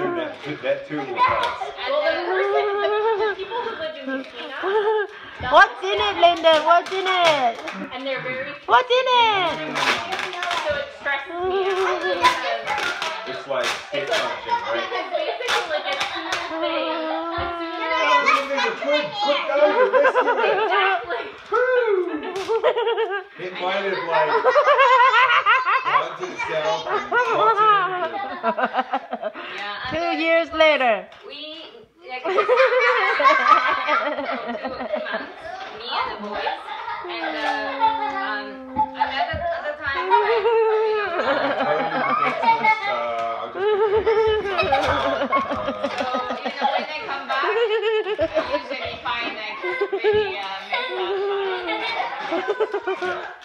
that too will pass. The people who live in Christina. What's in it, Linden? What's in it? And they're very. What's in it? So it stresses me out because It's like state function, right? because basically like as soon as they It might have like gone to itself and yeah, 2 years later. we like 2 months, me and the boys, and at the time like, so when they come back, I usually find like really messed up.